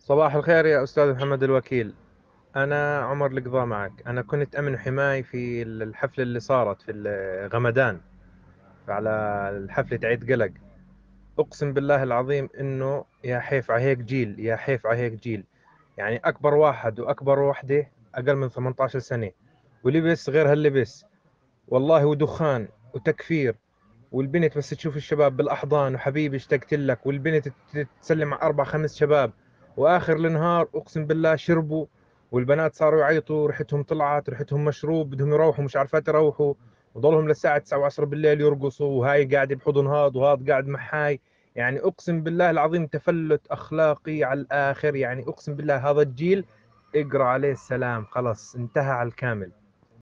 صباح الخير يا أستاذ محمد الوكيل. أنا عمر القضاء معك. أنا كنت أمن وحماي في الحفلة اللي صارت في غمدان، على حفلة عيد قلق. أقسم بالله العظيم إنه يا حيف على هيك جيل، يا حيف على هيك جيل. يعني أكبر واحد وأكبر وحدة أقل من 18 سنة، ولبس غير هاللبس، والله، ودخان وتكفير. والبنت بس تشوف الشباب بالأحضان وحبيبي اشتقت لك، والبنت تسلم على أربع خمس شباب. وآخر النهار أقسم بالله شربوا، والبنات صاروا يعيطوا، ريحتهم طلعت، ريحتهم مشروب، بدهم يروحوا مش عارفات يروحوا. وضلهم للساعة 9 و10 بالليل يرقصوا، وهاي قاعد بحضن هاد وهاد قاعد مع هاي. يعني أقسم بالله العظيم تفلت أخلاقي على الآخر. يعني أقسم بالله هذا الجيل اقرأ عليه السلام، خلص انتهى على الكامل.